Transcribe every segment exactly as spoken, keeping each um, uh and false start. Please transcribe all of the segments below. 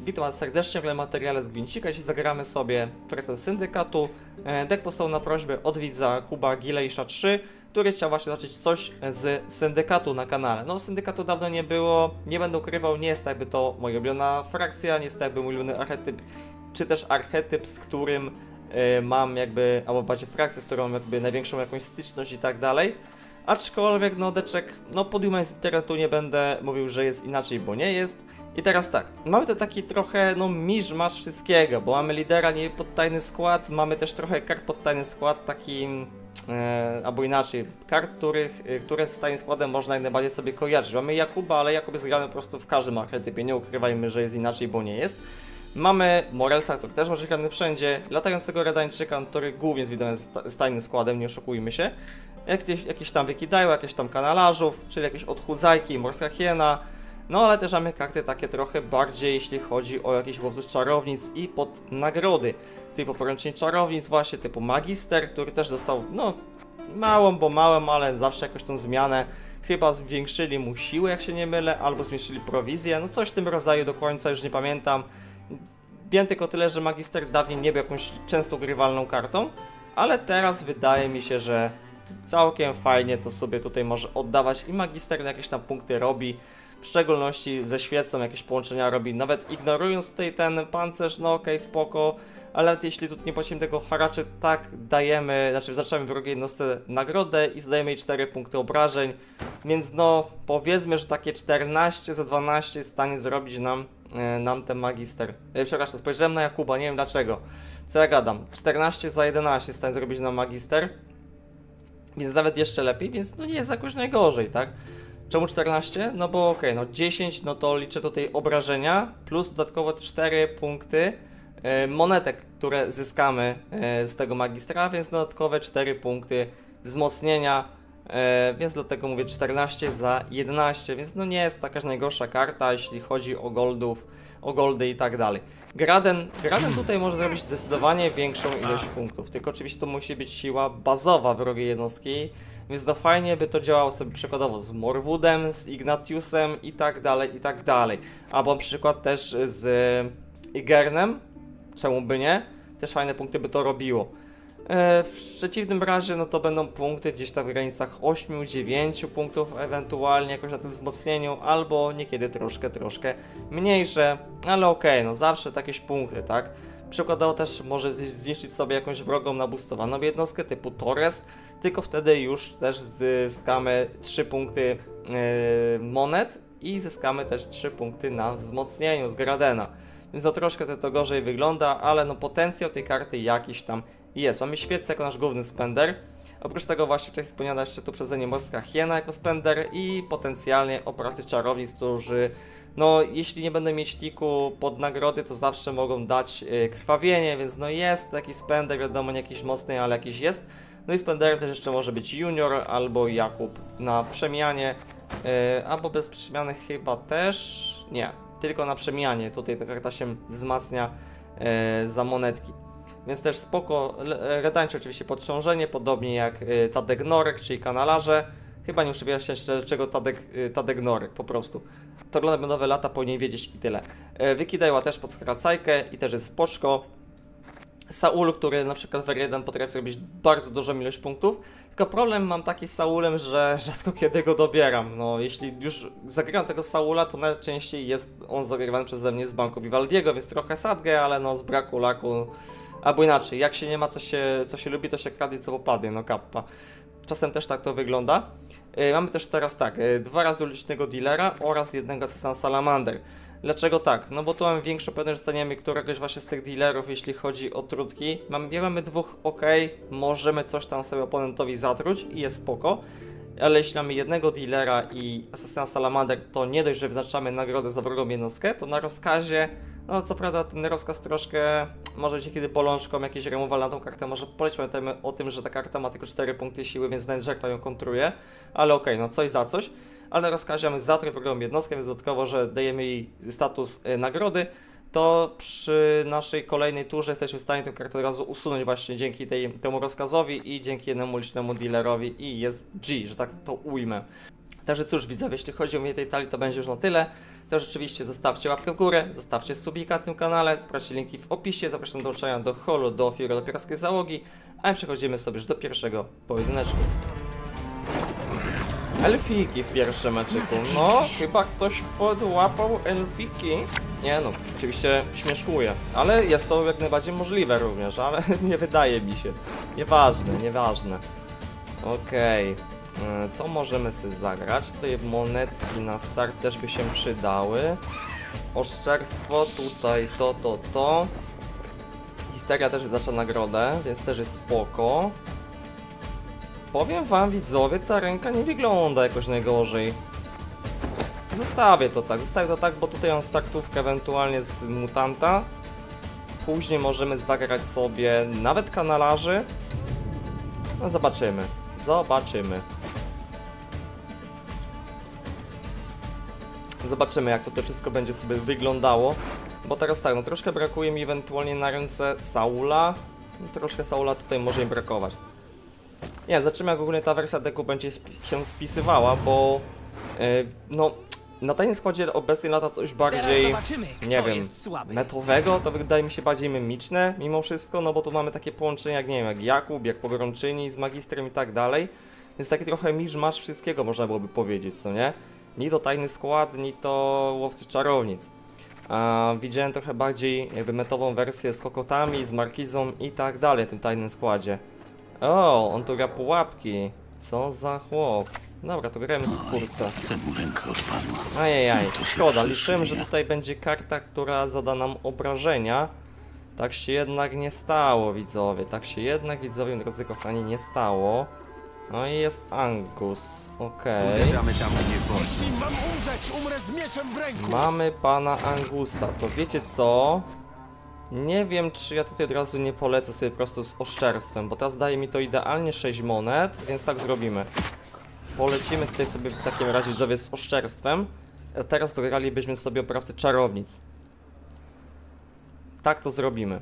Witam Was serdecznie w materiale z Gwincika. Dzisiaj zagramy sobie w wersję Syndykatu. Deck powstał na prośbę od widza Kuba Gilejsza trzy, który chciał właśnie zobaczyć coś z Syndykatu na kanale. No, Syndykatu dawno nie było, nie będę ukrywał, nie jest jakby to moja ulubiona frakcja, nie jest to jakby mój ulubiony archetyp, czy też archetyp, z którym y, mam jakby, albo bardziej frakcję, z którą mam jakby największą jakąś styczność i tak dalej. Aczkolwiek, no, deczek, no, podjumać z internetu nie będę mówił, że jest inaczej, bo nie jest. I teraz tak, mamy to taki trochę, no, miszmasz wszystkiego, bo mamy lidera nie pod tajny skład, mamy też trochę kart pod tajny skład, taki, e, albo inaczej, kart, których, e, które z tajnym składem można jak najbardziej sobie kojarzyć. Mamy Jakuba, ale Jakub jest grany po prostu w każdym archetypie, nie ukrywajmy, że jest inaczej, bo nie jest. Mamy Morelsa, który też może grany wszędzie, latającego Redańczyka, który głównie jest widomy z tajnym składem, nie oszukujmy się. Jakieś, jakieś tam wykidają, jakieś tam kanalarzów, czyli jakieś odchudzajki, morska hiena. No ale też mamy karty takie trochę bardziej, jeśli chodzi o jakiś łowców czarownic i pod nagrody. Typu poręcznik czarownic właśnie, typu Magister, który też dostał, no, małą, bo małą, ale zawsze jakąś tą zmianę. Chyba zwiększyli mu siłę, jak się nie mylę, albo zwiększyli prowizję, no coś w tym rodzaju, do końca już nie pamiętam. Wiem tylko tyle, że Magister dawniej nie był jakąś często grywalną kartą, ale teraz wydaje mi się, że całkiem fajnie to sobie tutaj może oddawać i Magister jakieś tam punkty robi. W szczególności ze świecą jakieś połączenia robi, nawet ignorując tutaj ten pancerz, no okej, okay, spoko, ale nawet jeśli tu nie płacimy tego haraczy, tak dajemy, znaczy zaczynamy w drugiej jednostce nagrodę i zdajemy jej cztery punkty obrażeń, więc no powiedzmy, że takie czternaście za dwanaście jest w stanie zrobić nam, e, nam ten Magister. E, przepraszam, spojrzałem na Jakuba, nie wiem dlaczego. Co ja gadam? czternaście za jedenaście jest w stanie zrobić nam Magister, więc nawet jeszcze lepiej, więc no nie jest jakoś najgorzej, tak? Czemu czternaście? No bo okej, okay, no dziesięć, no to liczę tutaj obrażenia, plus dodatkowo cztery punkty e, monetek, które zyskamy e, z tego Magistra, więc dodatkowe cztery punkty wzmocnienia, e, więc dlatego mówię czternaście za jedenaście, więc no nie jest taka najgorsza karta, jeśli chodzi o goldów, o goldy i tak dalej. Graden, Graden tutaj może zrobić zdecydowanie większą ilość punktów, tylko oczywiście to musi być siła bazowa wrogiej jednostki. Więc no fajnie by to działało sobie przykładowo z Morwoodem, z Ignatiusem i tak dalej, i tak dalej. Albo na przykład też z Igernem, czemu by nie? Też fajne punkty by to robiło. E, w przeciwnym razie no to będą punkty gdzieś tam w granicach osiem dziewięć punktów ewentualnie jakoś na tym wzmocnieniu, albo niekiedy troszkę, troszkę mniejsze, ale okej, okay, no zawsze jakieś punkty, tak? Przykładowo też może zniszczyć sobie jakąś wrogą nabustowaną jednostkę typu Torres, tylko wtedy już też zyskamy trzy punkty yy, monet i zyskamy też trzy punkty na wzmocnieniu z Gradena. Więc to troszkę to, to gorzej wygląda, ale no potencjał tej karty jakiś tam jest. Mamy świecę jako nasz główny spender. Oprócz tego właśnie wcześniej wspomniana jeszcze tu przeze mnie morska hiena jako spender i potencjalnie operacy czarownic, którzy no jeśli nie będą mieć tiku pod nagrody, to zawsze mogą dać yy, krwawienie, więc no jest taki spender, wiadomo nie jakiś mocny, ale jakiś jest. No i spenderem też jeszcze może być Junior albo Jakub na przemianie, yy, albo bez przemiany chyba też, nie, tylko na przemianie, tutaj ta karta się wzmacnia yy, za monetki. Więc też spoko, Redańczy oczywiście podciążenie, podobnie jak yy, Tadek Norek, czyli kanalarze. Chyba nie muszę wyjaśniać dlaczego Tadek, yy, Tadek Norek, po prostu. To oglądamy nowe lata, powinien wiedzieć i tyle. Yy, Wykidajła też pod skracajkę i też jest spoczko. Saul, który na przykład w R jeden potrafi zrobić bardzo dużą ilość punktów, tylko problem mam taki z Saulem, że rzadko kiedy go dobieram. No, jeśli już zagram tego Saula, to najczęściej jest on zagrywany przeze mnie z banku Vivaldiego, więc trochę sadgę, ale no z braku laku, albo inaczej, jak się nie ma co się, co się lubi, to się kradnie co popadnie, no kappa. Czasem też tak to wygląda. Yy, mamy też teraz tak, yy, dwa razy ulicznego dealera oraz jednego Assassin Salamander. Dlaczego tak? No bo tu mamy większą pewność, że dostaniemy któregoś właśnie z tych dealerów, jeśli chodzi o trutki. Mamy, mamy dwóch, ok, możemy coś tam sobie oponentowi zatruć i jest spoko. Ale jeśli mamy jednego dealera i Assassin Salamander, to nie dość, że wyznaczamy nagrodę za wrogą jednostkę, to na rozkazie, no co prawda ten rozkaz troszkę może być kiedy bolączką, jakiś removal na tą kartę może poleć. Pamiętajmy o tym, że ta karta ma tylko cztery punkty siły, więc nawet żertwa ją kontruje. Ale okej, okay, no coś za coś. Ale na rozkazie mamy zatruć wrogą jednostkę, więc dodatkowo, że dajemy jej status y, nagrody, to przy naszej kolejnej turze jesteśmy w stanie tę kartę od razu usunąć właśnie dzięki tej, temu rozkazowi i dzięki jednemu licznemu dealerowi i jest G, że tak to ujmę. Także cóż widzowie, jeśli chodzi o mnie tej talii, to będzie już na tyle. Też oczywiście zostawcie łapkę w górę, zostawcie subika na tym kanale, sprawdźcie linki w opisie, zapraszam do dołączenia do holo, do Fiora, do pirackiej załogi, a my przechodzimy sobie już do pierwszego pojedyneczku. Elfiki w pierwszym meczyku. No, chyba ktoś podłapał elfiki. Nie no, oczywiście śmieszkuję, ale jest to jak najbardziej możliwe również, ale nie wydaje mi się. Nieważne, nieważne. Okej, okay. To możemy sobie zagrać. Tutaj monetki na start też by się przydały. Oszczerstwo, tutaj to, to, to. Histeria też wyznacza nagrodę, więc też jest spoko. Powiem wam widzowie, ta ręka nie wygląda jakoś najgorzej. Zostawię to tak, zostawię to tak, bo tutaj mam startówkę ewentualnie z mutanta. Później możemy zagrać sobie nawet kanalarzy. No zobaczymy, zobaczymy. Zobaczymy jak to, to wszystko będzie sobie wyglądało. Bo teraz tak, no troszkę brakuje mi ewentualnie na ręce Saula. No, troszkę Saula tutaj może im brakować. Nie, zobaczymy jak ogólnie ta wersja deku będzie się spisywała, bo yy, no na tajnym składzie obecnie lata coś bardziej, nie wiem, metowego, to wydaje mi się bardziej mimiczne mimo wszystko, no bo tu mamy takie połączenia jak, nie wiem, jak Jakub, jak Pogromczyni z Magistrem i tak dalej, więc taki trochę miszmasz wszystkiego można byłoby powiedzieć, co nie? Ni to tajny skład, ni to łowcy czarownic. A widziałem trochę bardziej jakby metową wersję z kokotami, z markizą i tak dalej w tym tajnym składzie. O, on tu gra pułapki. Co za chłop. Dobra, to grajmy z twórcę. Ajajaj, szkoda. Liczyłem, że tutaj będzie karta, która zada nam obrażenia. Tak się jednak nie stało, widzowie. Tak się jednak, widzowie, drodzy kochani, nie stało. No i jest Angus. Okej. Jeśli mam umrzeć, umrę z mieczem w ręku. Mamy pana Angusa. To wiecie co? Nie wiem, czy ja tutaj od razu nie polecę sobie po prostu z oszczerstwem, bo teraz daje mi to idealnie sześć monet, więc tak zrobimy. Polecimy tutaj sobie w takim razie widzowie z oszczerstwem, a teraz dogralibyśmy sobie oprawcy czarownic. Tak to zrobimy.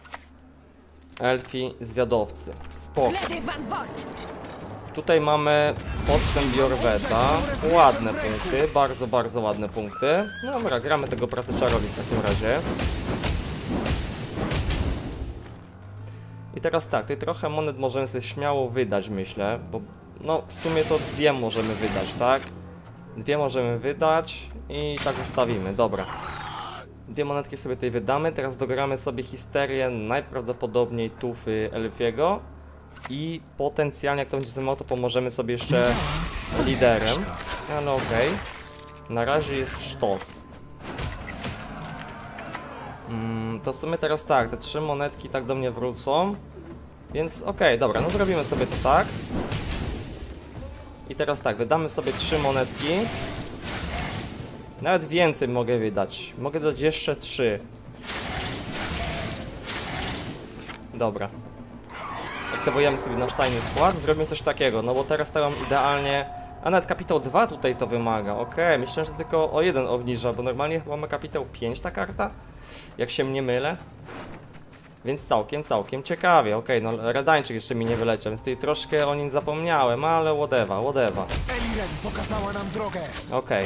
Elfi zwiadowcy. Spoko. Tutaj mamy postęp Jorweta. Ładne punkty, bardzo, bardzo ładne punkty. No dobra, gramy tego oprawcy czarownic w takim razie. I teraz tak, tutaj trochę monet możemy sobie śmiało wydać, myślę, bo no w sumie to dwie możemy wydać, tak? Dwie możemy wydać i tak zostawimy, dobra. Dwie monetki sobie tutaj wydamy, teraz dogramy sobie histerię najprawdopodobniej tufy Elfiego i potencjalnie jak to będzie za mało, to pomożemy sobie jeszcze liderem, ale okej. Okay. Na razie jest sztos. Mm, to w sumie teraz tak, te trzy monetki tak do mnie wrócą. Więc okej, okay, dobra, no zrobimy sobie to tak. I teraz tak, wydamy sobie trzy monetki. Nawet więcej mogę wydać. Mogę dać jeszcze trzy. Dobra. Aktywujemy sobie nasz tajny skład, zrobimy coś takiego, no bo teraz to mam idealnie... A nawet kapitał dwa tutaj to wymaga, okej, okay. Myślę, że tylko o jeden obniża, bo normalnie chyba ma kapitał pięć ta karta, jak się nie mylę. Więc całkiem, całkiem ciekawie, okej, okay, no Redańczyk jeszcze mi nie wyleciał, więc tutaj troszkę o nim zapomniałem, ale whatever, whatever. Eliren pokazała nam drogę. Okej.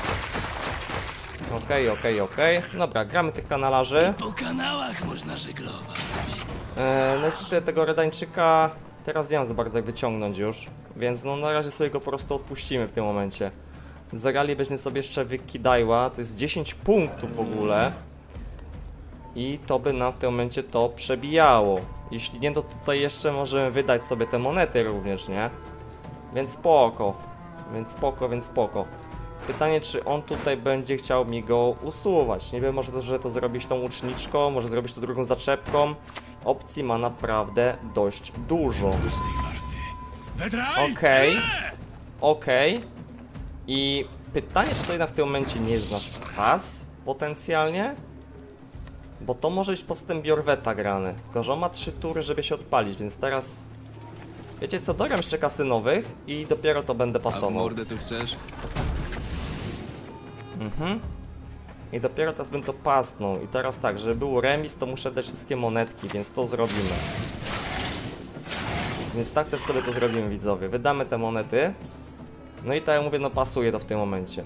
Okej, okej, okej. Dobra, gramy tych kanalarzy. Po kanałach można żeglować. Eee, no niestety tego Redańczyka teraz nie mam za bardzo jak wyciągnąć już, więc no na razie sobie go po prostu odpuścimy w tym momencie. Zagralibyśmy sobie jeszcze Wikidajła, to jest dziesięć punktów w ogóle. I to by nam w tym momencie to przebijało. Jeśli nie, to tutaj jeszcze możemy wydać sobie te monety również, nie? Więc spoko. Więc spoko, więc spoko. Pytanie, czy on tutaj będzie chciał mi go usuwać. Nie wiem, może to, że to zrobić tą łuczniczką, może zrobić to drugą zaczepką. Opcji ma naprawdę dość dużo. Okej. Okay. Okej. Okay. I pytanie, czy to jednak w tym momencie nie jest nasz pas potencjalnie? Bo to może być podstęp Jorweta grany. Tylko że on ma trzy tury, żeby się odpalić, więc teraz... Wiecie co, dogram jeszcze kasynowych i dopiero to będę pasował. A mordę tu chcesz? Mhm. I dopiero teraz bym to pasnął. I teraz tak, żeby był remis, to muszę dać wszystkie monetki, więc to zrobimy. Więc tak też sobie to zrobimy, widzowie. Wydamy te monety. No i tak jak mówię, no pasuje to w tym momencie.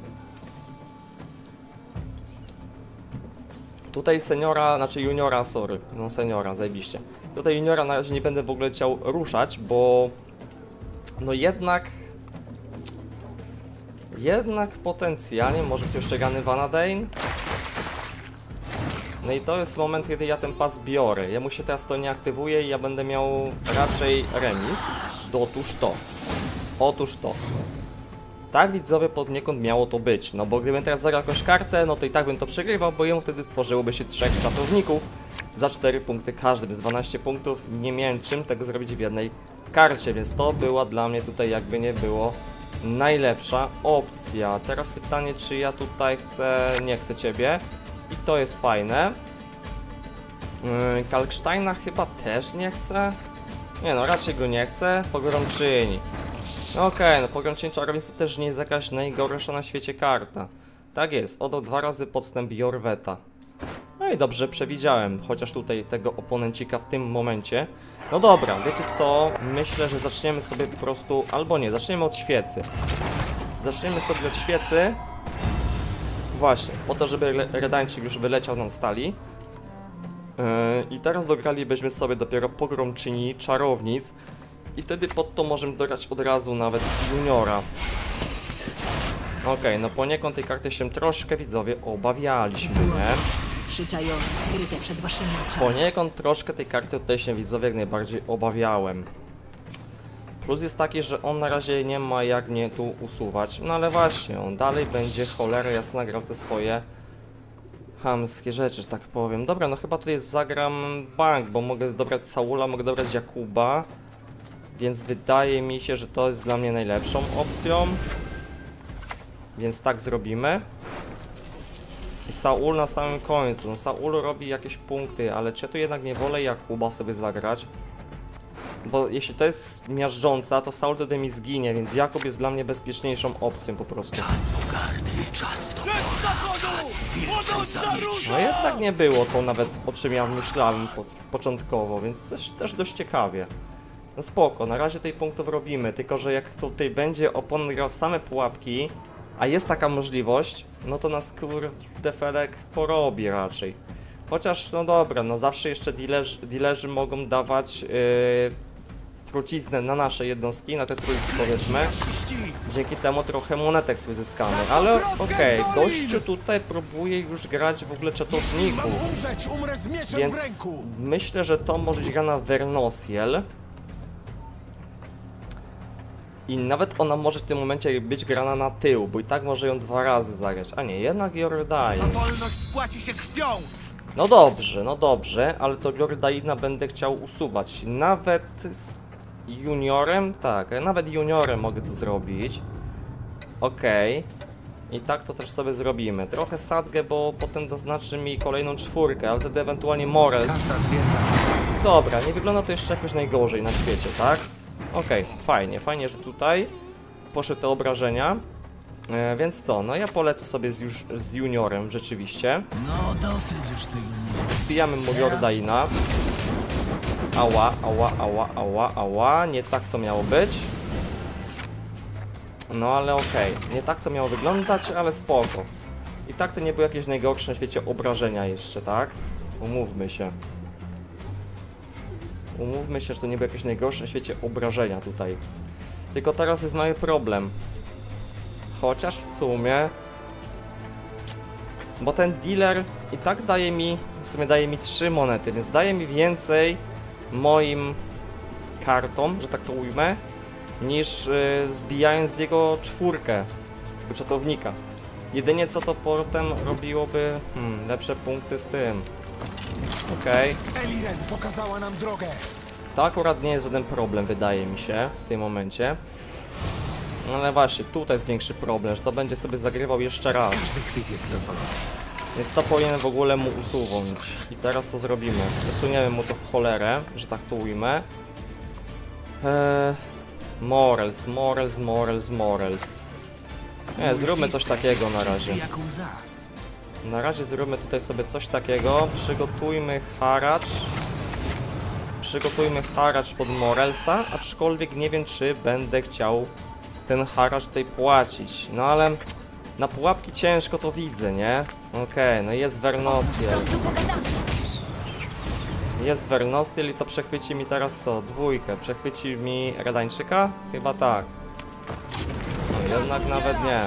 Tutaj seniora, znaczy juniora, sorry, no seniora, zajebiście. Tutaj juniora na razie nie będę w ogóle chciał ruszać, bo no jednak jednak potencjalnie może być jeszcze grany Vanadane. No i to jest moment, kiedy ja ten pas biorę. Jemu się teraz to nie aktywuje i ja będę miał raczej remis. Otóż to. Otóż to. Tak, widzowie, poniekąd miało to być. No bo gdybym teraz zagrał jakąś kartę, no to i tak bym to przegrywał, bo jemu wtedy stworzyłoby się trzech czatowników za cztery punkty każdy, dwanaście punktów. Nie miałem czym tego zrobić w jednej karcie, więc to była dla mnie tutaj jakby nie było najlepsza opcja. Teraz pytanie, czy ja tutaj chcę... nie chcę ciebie. I to jest fajne. Yy, Kalksteina chyba też nie chcę. Nie no, raczej go nie chcę. Pogromczyni. No okej, okay, no pogromczyni czarownicy to też nie jest jakaś najgorsza na świecie karta. Tak jest, oddał dwa razy podstęp Jorweta. No i dobrze przewidziałem, chociaż tutaj tego oponencika w tym momencie. No dobra, wiecie co? Myślę, że zaczniemy sobie po prostu... albo nie, zaczniemy od świecy. Zaczniemy sobie od świecy. Właśnie, po to, żeby Redańczyk już wyleciał nam stali. Yy, I teraz dogralibyśmy sobie dopiero pogromczyni czarownic. I wtedy pod to możemy dograć od razu nawet z juniora. Okej, okay, no poniekąd tej karty się troszkę, widzowie, obawialiśmy, nie? Przyczajone, skryte przed waszymi oczami. Poniekąd troszkę tej karty tutaj się, widzowie, jak najbardziej obawiałem. Plus jest taki, że on na razie nie ma jak mnie tu usuwać. No ale właśnie, on dalej będzie cholera jasna grał te swoje chamskie rzeczy, że tak powiem. Dobra, no chyba tutaj zagram bank, bo mogę dobrać Saula, mogę dobrać Jakuba. Więc wydaje mi się, że to jest dla mnie najlepszą opcją. Więc tak zrobimy. I Saul na samym końcu. No Saul robi jakieś punkty, ale czy ja tu jednak nie wolę Jakuba sobie zagrać? Bo jeśli to jest miażdżąca, to Saul wtedy mi zginie, więc Jakub jest dla mnie bezpieczniejszą opcją po prostu. Czas pogardy, czas to czas wilczej zamieci. No jednak nie było to nawet, o czym ja myślałem po początkowo, więc też, też dość ciekawie. No spoko, na razie tej punktów robimy, tylko że jak tutaj będzie opon grał same pułapki, a jest taka możliwość, no to nas kurde felek porobi raczej. Chociaż, no dobra, no zawsze jeszcze dealerzy, dealerzy mogą dawać yy, truciznę na nasze jednostki, na te trójki powiedzmy. Dzięki temu trochę monetek wyzyskamy, ale okej, okay, gościu tutaj próbuje już grać w ogóle czatowników. Więc myślę, że to może być grana Vernosiel. I nawet ona może w tym momencie być grana na tył, bo i tak może ją dwa razy zagrać. A nie, jednak Jordain. Wolność płaci się krwią! No dobrze, no dobrze, ale to Jordaina będę chciał usuwać. Nawet z juniorem? Tak, nawet juniorem mogę to zrobić. Okej. Okay. I tak to też sobie zrobimy. Trochę sadgę, bo potem doznaczy mi kolejną czwórkę, ale wtedy ewentualnie Morels. Dobra, nie wygląda to jeszcze jakoś najgorzej na świecie, tak? Okej, okay, fajnie, fajnie, że tutaj poszły te obrażenia. E, więc co, no ja polecę sobie z, już, z juniorem rzeczywiście. No dosyć już tego nie. Wbijamy mu Jordaina. Ała, ała, ała, ała, ała. Nie tak to miało być. No ale okej, okay. Nie tak to miało wyglądać, ale spoko. I tak to nie były jakieś najgorsze na świecie obrażenia jeszcze, tak? Umówmy się. Umówmy się, że to nie były jakieś najgorsze na świecie obrażenia tutaj. Tylko teraz jest mały problem. Chociaż w sumie... Bo ten dealer i tak daje mi... W sumie daje mi trzy monety, więc daje mi więcej moim kartom, że tak to ujmę, niż yy, zbijając z jego czwórkę, tego czatownika. Jedynie co to potem robiłoby hmm, lepsze punkty z tym. Okej. Okay. Eliren pokazała nam drogę. To akurat nie jest żaden problem, wydaje mi się, w tym momencie. No ale właśnie, tutaj jest większy problem, że to będzie sobie zagrywał jeszcze raz. Każdy chwyt jest dozwolony. Więc to powinien w ogóle mu usunąć. I teraz to zrobimy. Przesuniemy mu to w cholerę, że tak to ujmę. Eee, Morels, Morels, Morels, Morels. Nie, zróbmy coś takiego na razie. Na razie zróbmy tutaj sobie coś takiego. Przygotujmy haracz. Przygotujmy haracz pod Morelsa, aczkolwiek nie wiem, czy będę chciał ten haracz tutaj płacić. No ale na pułapki ciężko to widzę, nie? Okej, okay, no jest Vernosiel. Jest Vernosiel i to przechwyci mi teraz co? Dwójkę. Przechwyci mi Redańczyka? Chyba tak. No, jednak nawet nie.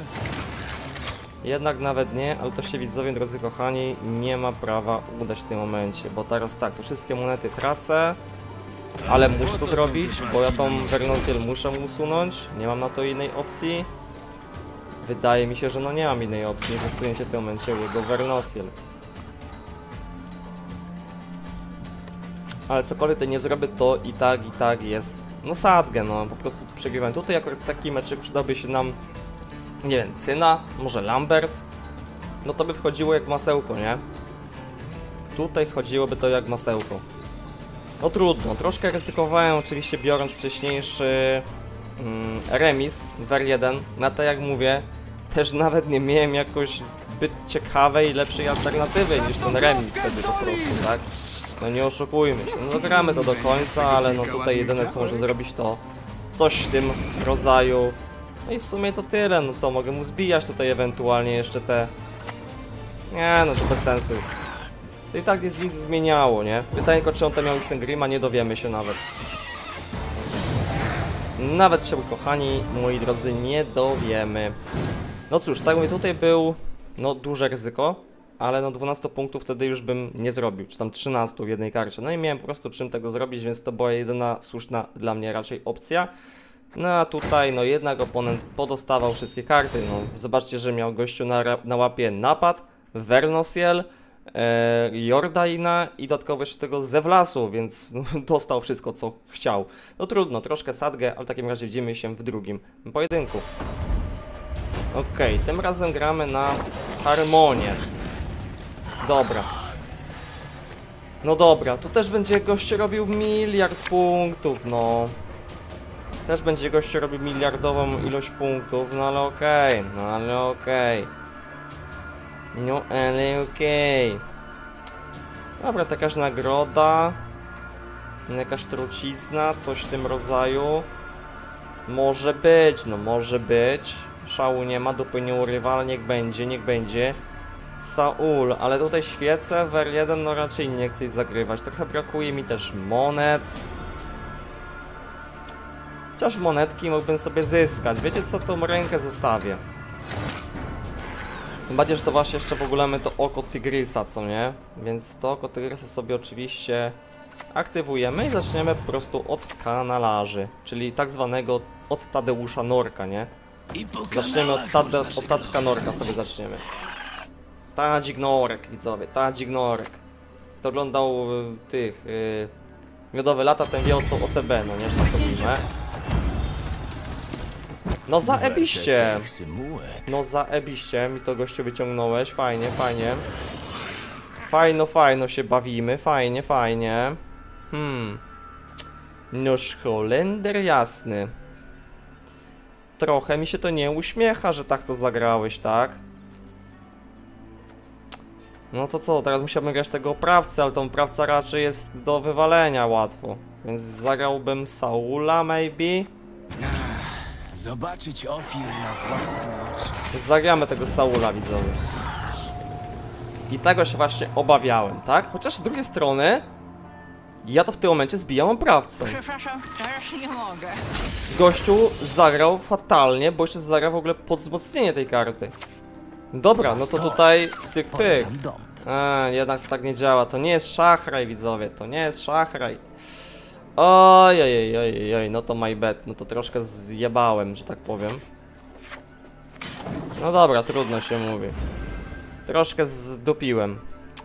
Jednak nawet nie, ale to się widzowie, drodzy kochani, nie ma prawa udać w tym momencie. Bo teraz tak, to wszystkie monety tracę. Ale muszę to zrobić, bo ja tą Vernosiel muszę usunąć. Nie mam na to innej opcji. Wydaje mi się, że no nie mam innej opcji niż usunięcie w tym momencie jego Vernosiel. Ale cokolwiek to nie zrobię, to i tak, i tak jest. No sadgę, no po prostu tu przegrywam. Tutaj akurat taki meczek przydałby się nam, nie wiem, Cyna, może Lambert. No to by wchodziło jak masełko, nie? Tutaj chodziłoby to jak masełko. No trudno, troszkę ryzykowałem oczywiście biorąc wcześniejszy mm, remis w R jeden. Na to jak mówię, też nawet nie miałem jakoś zbyt ciekawej, lepszej alternatywy niż ten remis wtedy po prostu, tak? No nie oszukujmy się, no gramy to do końca, ale no tutaj jedyne co może zrobić to coś w tym rodzaju. No i w sumie to tyle, no co, mogę mu zbijać tutaj ewentualnie jeszcze te... Nie, no to bez sensu jest. To i tak jest nic zmieniało, nie? Pytanie tylko, czy on tam miał Sengrima, nie dowiemy się nawet. Nawet się, kochani, moi drodzy, nie dowiemy. No cóż, tak mówię, tutaj był, no, duże ryzyko, ale no dwanaście punktów wtedy już bym nie zrobił, czy tam trzynaście w jednej karcie. No i miałem po prostu czym tego zrobić, więc to była jedyna słuszna dla mnie raczej opcja. No a tutaj, no jednak oponent podostawał wszystkie karty, no. Zobaczcie, że miał gościu na, na łapie napad, Vernosiel, e, Jordaina i dodatkowo jeszcze tego Zewlasu, więc no, dostał wszystko, co chciał. No trudno, troszkę sadgę, ale w takim razie widzimy się w drugim pojedynku. Okej, okay, tym razem gramy na harmonię. Dobra. No dobra, tu też będzie gość robił miliard punktów, no. Też będzie gość robił miliardową ilość punktów, no ale okej, okay, no ale okej. Okay. No ale okej. Okay. Dobra, to jakaś nagroda. Jakaś trucizna, coś w tym rodzaju. Może być, no może być. Szału nie ma, dupy nie urywa, ale niech będzie, niech będzie. Saul, ale tutaj świecę w R jeden no raczej nie chcę zagrywać. Trochę brakuje mi też monet. Chociaż monetki mógłbym sobie zyskać. Wiecie co, tą rękę zostawię. Tym bardziej, że to właśnie jeszcze w ogóle mamy to oko tygrysa, co nie? Więc to oko tygrysa sobie oczywiście aktywujemy i zaczniemy po prostu od kanalarzy. Czyli tak zwanego od Tadeusza Norka, nie? Zaczniemy od, Tade, od Tadka Norka sobie zaczniemy. Tadzik Norek, widzowie, Tadzik Norek. Kto oglądał y, tych y, Miodowe Lata, ten wie o co O C B, no nie, że tak robimy. No zaebiście! No zaebiście, mi to gościu wyciągnąłeś, fajnie, fajnie. Fajno, fajno się bawimy, fajnie, fajnie. Hmm. Noż Holender jasny. Trochę mi się to nie uśmiecha, że tak to zagrałeś, tak? No to co, teraz musiałbym grać tego oprawcę, ale to oprawca raczej jest do wywalenia łatwo. Więc zagrałbym Saula, maybe? Zobaczyć Ofir na własne oczy. Zagramy tego Saula, widzowie. I tego się właśnie obawiałem, tak? Chociaż z drugiej strony ja to w tym momencie zbijam oprawcą. Przepraszam, teraz nie mogę. Gościu zagrał fatalnie, bo jeszcze zagrał w ogóle pod wzmocnienie tej karty. Dobra, no to tutaj cyk pyk. A, jednak to tak nie działa. To nie jest szachraj, widzowie. To nie jest szachraj. Oj, oj, oj, oj, no to my bad. No to troszkę zjebałem, że tak powiem. No dobra, trudno się mówi. Troszkę zdupiłem.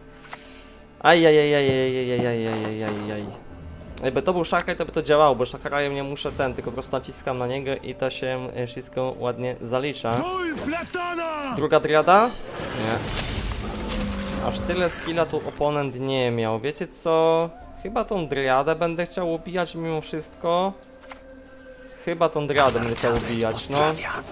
Ajajajajajajajajajajajaj. Jakby to był szachraj, to by to działało, bo szacrajem nie muszę ten, tylko po prostu naciskam na niego i to się wszystko ładnie zalicza. Druga driada? Nie. Aż tyle skilla tu oponent nie miał. Wiecie co? Chyba tą driadę będę chciał ubijać mimo wszystko. Chyba tą driadę będę chciał ubijać, no.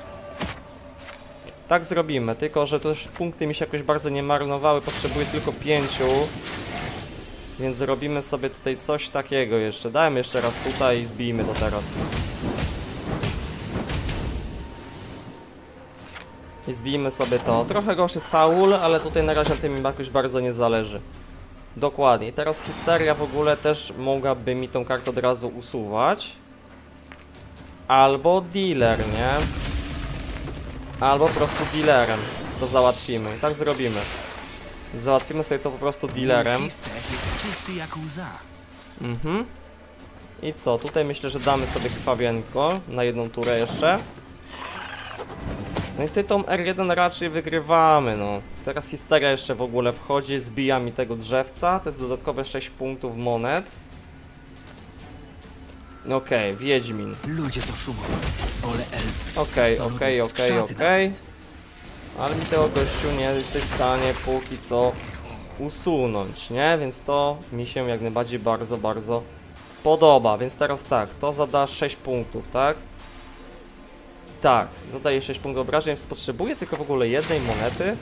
Tak zrobimy, tylko że też punkty mi się jakoś bardzo nie marnowały, potrzebuję tylko pięciu. Więc zrobimy sobie tutaj coś takiego jeszcze. Dajmy jeszcze raz tutaj i zbijmy to teraz. I zbijmy sobie to. Trochę gorszy Saul, ale tutaj na razie na tym jakoś bardzo nie zależy. Dokładnie. I teraz Histeria w ogóle też mogłaby mi tą kartę od razu usuwać. Albo dealer, nie? Albo po prostu dealerem to załatwimy. I tak zrobimy. Załatwimy sobie to po prostu dealerem. Fistek jest czysty jak łza. Mhm. I co? Tutaj myślę, że damy sobie krwawienko na jedną turę jeszcze. No i ty tą R jeden raczej wygrywamy, no. Teraz Histeria jeszcze w ogóle wchodzi, zbija mi tego drzewca. To jest dodatkowe sześć punktów monet. Okej, okay, Wiedźmin. Ludzie to szumowa. Ole elf. Okej, okej, okej, okej. Ale mi tego gościu nie jesteś w stanie póki co usunąć, nie? Więc to mi się jak najbardziej bardzo, bardzo podoba. Więc teraz tak, to zada sześć punktów, tak? Tak, zadaje sześć punktów obrażeń, więc potrzebuję tylko w ogóle jednej monety.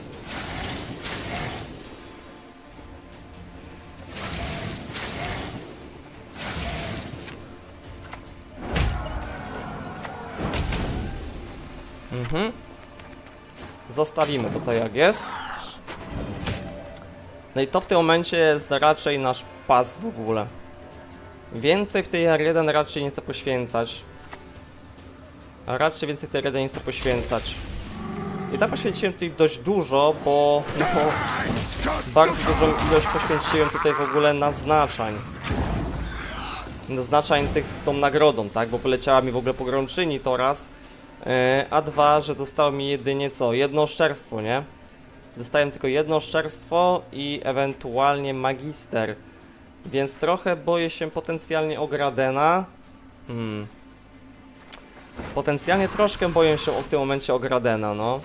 Mhm. Zostawimy to tak jak jest. No i to w tym momencie jest raczej nasz pas w ogóle. Więcej w tej R jeden raczej nie chcę poświęcać. A raczej więcej w tej R jeden nie chcę poświęcać. I tak poświęciłem tutaj dość dużo, bo no, bardzo dużą ilość poświęciłem tutaj w ogóle naznaczań. Naznaczań tych tą nagrodą, tak? Bo poleciała mi w ogóle pogromczyni to raz. A dwa, że zostało mi jedynie co? Jedno oszczerstwo, nie? Zostałem tylko jedno oszczerstwo i ewentualnie magister. Więc trochę boję się potencjalnie o Gradena. Hmm. Potencjalnie troszkę boję się w tym momencie o Gradena, no.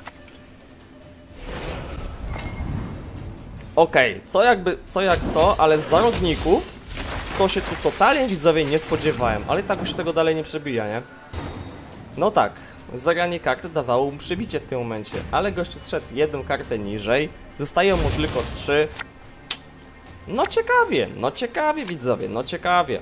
Okej, okay. co jakby, co jak co, ale z zarodników to się tu totalnie widzowie nie spodziewałem. Ale i tak już tego dalej nie przebija, nie? No tak. Zagranie karty dawało mu przebicie w tym momencie, ale gościu zszedł jedną kartę niżej, zostają mu tylko trzy. No ciekawie, no ciekawie widzowie, no ciekawie.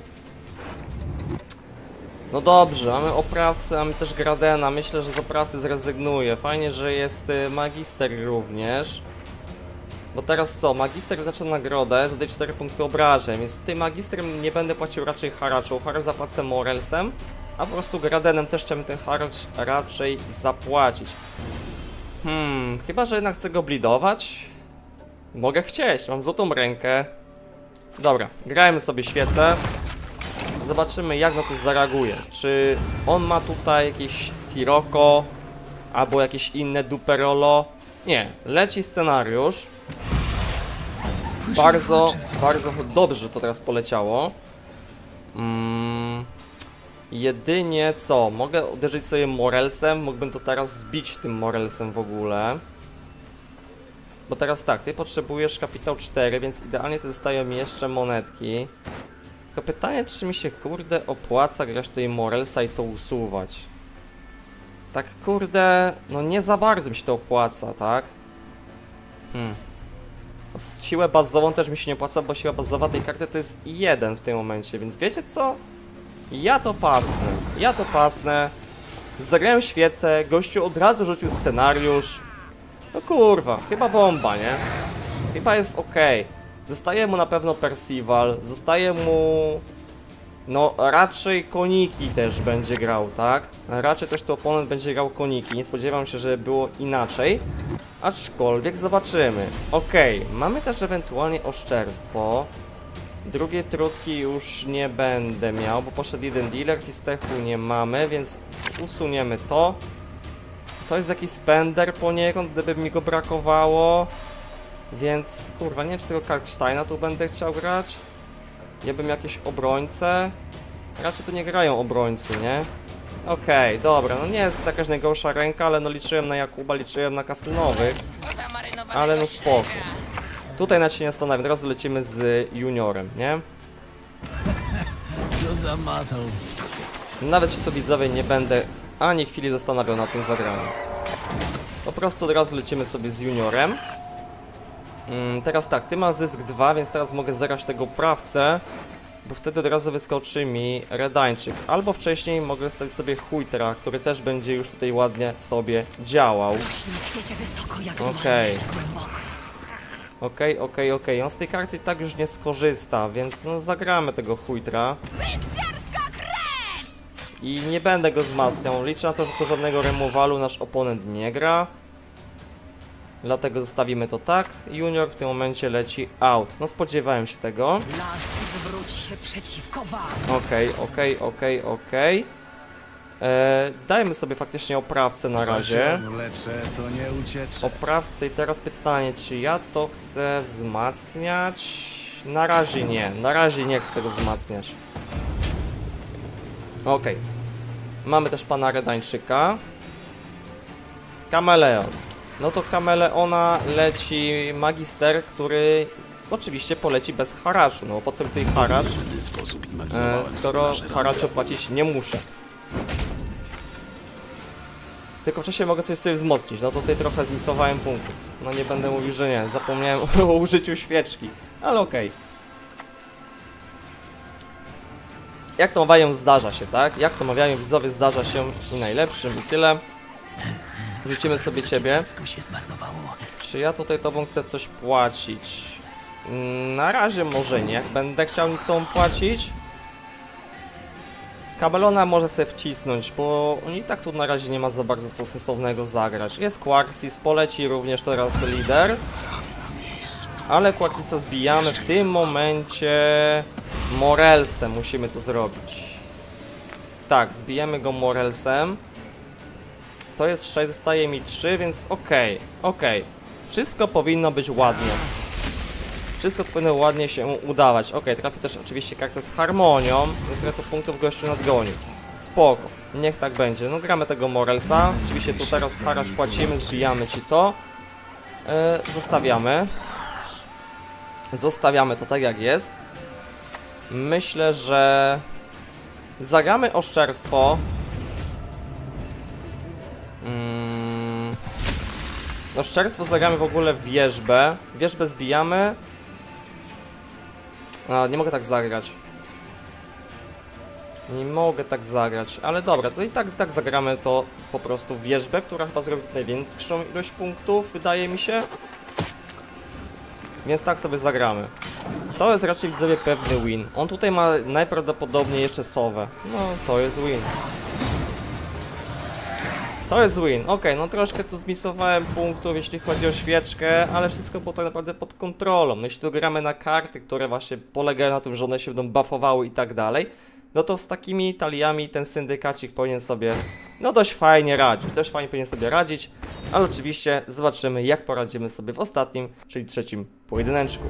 No dobrze, mamy oprawcę, mamy też Gradena, myślę, że z oprawcy zrezygnuję. Fajnie, że jest magister również. Bo teraz co, magister zaczyna nagrodę, zadaje cztery punkty obrażeń, więc tutaj magistrem nie będę płacił raczej haraczu, haracz zapłacę Morelsem. A po prostu Gradenem też chciałbym ten haracz raczej zapłacić. Hmm, chyba że jednak chcę go blidować. Mogę chcieć, mam złotą rękę. Dobra, grajmy sobie świecę. Zobaczymy jak na to zareaguje. Czy on ma tutaj jakieś Sirocco albo jakieś inne Duperolo? Nie, leci scenariusz. Bardzo, bardzo dobrze to teraz poleciało. Hmm... Jedynie co? Mogę uderzyć sobie Morelsem, mógłbym to teraz zbić tym Morelsem w ogóle. Bo teraz tak, ty potrzebujesz kapitał cztery, więc idealnie to zostają mi jeszcze monetki. Tylko pytanie, czy mi się kurde opłaca grać tutaj Morelsa i to usuwać. Tak kurde, no nie za bardzo mi się to opłaca, tak? Hmm. Siłę bazową też mi się nie opłaca, bo siła bazowa tej karty to jest jeden w tym momencie, więc wiecie co? Ja to pasnę, ja to pasnę. Zagrałem świecę, gościu od razu rzucił scenariusz. No kurwa, chyba bomba, nie? Chyba jest ok. Zostaje mu na pewno Percival, zostaje mu... No raczej koniki też będzie grał, tak? Raczej też tu oponent będzie grał koniki, nie spodziewam się, że było inaczej. Aczkolwiek zobaczymy. Ok, mamy też ewentualnie oszczerstwo. Drugie trutki już nie będę miał, bo poszedł jeden dealer, Fistechu nie mamy, więc usuniemy to. To jest jakiś spender poniekąd, gdyby mi go brakowało. Więc, kurwa, nie wiem czy tego Kalksteina tu będę chciał grać. Ja bym jakieś obrońce. Raczej tu nie grają obrońcy, nie? Okej, okay, dobra, no nie jest jakaś najgorsza ręka, ale no liczyłem na Jakuba, liczyłem na Kastynowych. Ale no spoko. Tutaj na się nie zastanawiam, teraz lecimy z juniorem, nie? Co za matą. Nawet się to widzowie nie będę ani chwili zastanawiał nad tym zagraniem. Po prostu od razu lecimy sobie z juniorem. Hmm, teraz tak, ty masz zysk dwa, więc teraz mogę zagrać tego oprawcę. bo wtedy od razu wyskoczy mi Redańczyk. Albo wcześniej mogę stać sobie Huitra, który też będzie już tutaj ładnie sobie działał. Okej. Okej, okej, okej. On z tej karty i tak już nie skorzysta, więc no zagramy tego Huitra. I nie będę go wzmacniał. Liczę na to, że tu żadnego remowalu nasz oponent nie gra. Dlatego zostawimy to tak. Junior w tym momencie leci out. No spodziewałem się tego. Okej, okej, okej, okej. Dajmy sobie faktycznie oprawcę na razie. Oprawcę i teraz pytanie, czy ja to chcę wzmacniać? Na razie nie. Na razie nie chcę tego wzmacniać. Okej. Mamy też pana Redańczyka. Kameleon. No to Kameleona leci Magister, który oczywiście poleci bez haraczu. No po co tutaj haracz, e, skoro haraczu płacić nie muszę. Tylko wcześniej mogę coś sobie wzmocnić. No to tutaj trochę zmisowałem punktów. No nie będę mówił, że nie. Zapomniałem o użyciu świeczki. Ale okej. Okay. Jak to mawiają, zdarza się, tak? Jak to mawiają widzowie, zdarza się i najlepszym i tyle. Rzucimy sobie ciebie. Czy ja tutaj tobą chcę coś płacić? Na razie może nie. Będę chciał nic z tobą płacić. Kabelona może sobie wcisnąć, bo i tak tu na razie nie ma za bardzo co sensownego zagrać. Jest Quaxis, poleci również teraz lider. Ale Quaxisa zbijamy w tym momencie Morelsem. Musimy to zrobić. Tak, zbijemy go Morelsem. To jest sześć, zostaje mi trzy, więc okej, okay, okej. Okay. Wszystko powinno być ładnie. Wszystko to powinno ładnie się udawać. Okej, okay, trafi też oczywiście kartę z harmonią, więc trochę to punktów gościu nadgonił. Spoko, niech tak będzie. No gramy tego Morelsa. Oczywiście tu teraz haracz płacimy, zbijamy ci to. Yy, zostawiamy. Zostawiamy to tak jak jest. Myślę, że zagramy oszczerstwo. Hmm. Oszczerstwo zagramy w ogóle w wierzbę. Wierzbę zbijamy. A, nie mogę tak zagrać. Nie mogę tak zagrać, ale dobra, to i tak, tak zagramy to po prostu w wierzbę, która chyba zrobi największą ilość punktów, wydaje mi się. Więc tak sobie zagramy. To jest raczej widzowie pewny win. On tutaj ma najprawdopodobniej jeszcze sowę. No, to jest win. To jest win. Ok, no troszkę tu zmisowałem punktów, jeśli chodzi o świeczkę, ale wszystko było tak naprawdę pod kontrolą. No, jeśli tu gramy na karty, które właśnie polegają na tym, że one się będą buffowały i tak dalej, no to z takimi taliami ten syndykacik powinien sobie, no dość fajnie radzić. Dość fajnie powinien sobie radzić, ale oczywiście zobaczymy, jak poradzimy sobie w ostatnim, czyli trzecim pojedyneczku.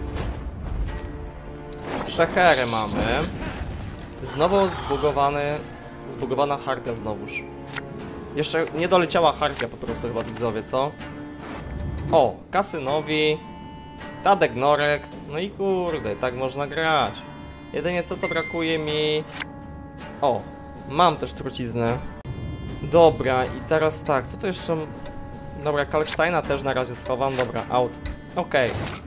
Przecherę mamy. Znowu zbugowany, zbugowana harpia znowuż. Jeszcze nie doleciała harpia po prostu chyba widzowie, co? O, kasynowi, Tadek Norek, no i kurde, tak można grać. Jedynie co to brakuje mi... O, mam też truciznę. Dobra, i teraz tak, co to jeszcze... Dobra, Kalksteina też na razie schowam, dobra, out. Okej. Okay.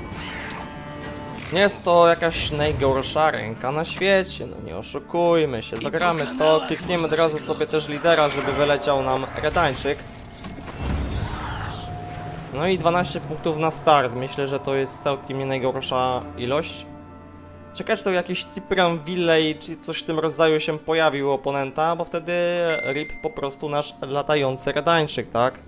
Nie jest to jakaś najgorsza ręka na świecie, no nie oszukujmy się, zagramy to, klikniemy od razu sobie też lidera, żeby wyleciał nam Redańczyk. No i dwanaście punktów na start, myślę, że to jest całkiem nie najgorsza ilość. Czekaj, czy to jakiś Cyprian Villey, czy coś w tym rodzaju się pojawił u oponenta, bo wtedy rip po prostu nasz latający Redańczyk, tak?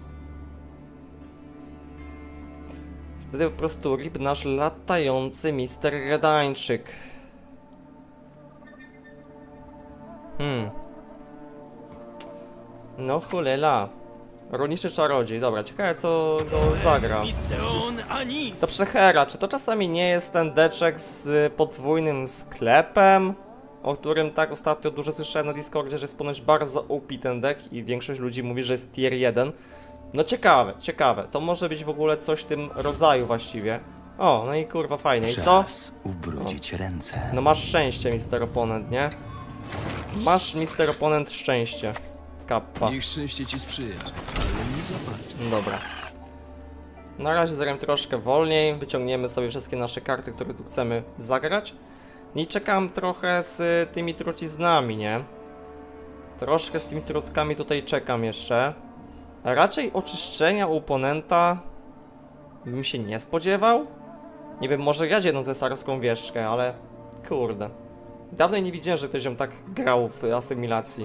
Wtedy po prostu rip nasz latający mister Redańczyk. Hmm. No chulela. Rolniczy czarodziej. Dobra, ciekawe co go zagra. To Przechera. Czy to czasami nie jest ten deczek z podwójnym sklepem? O którym tak ostatnio dużo słyszałem na Discordzie, że jest ponoć bardzo O P ten deck i większość ludzi mówi, że jest tier jeden. No ciekawe, ciekawe. To może być w ogóle coś w tym rodzaju właściwie. O, no i kurwa fajnie. I co? ubrudzić ręce. No masz szczęście, mister Oponent, nie? Masz, mister Oponent, szczęście. Kappa. Niech szczęście ci sprzyja, ale nie za bardzo. Dobra. Na razie zagram troszkę wolniej. Wyciągniemy sobie wszystkie nasze karty, które tu chcemy zagrać. I czekam trochę z tymi truciznami, nie? Troszkę z tymi trutkami tutaj czekam jeszcze. A raczej oczyszczenia u oponenta bym się nie spodziewał. Nie wiem, może grać jedną cesarską wieszczkę, ale kurde. Dawno nie widziałem, że ktoś ją tak grał w asymilacji.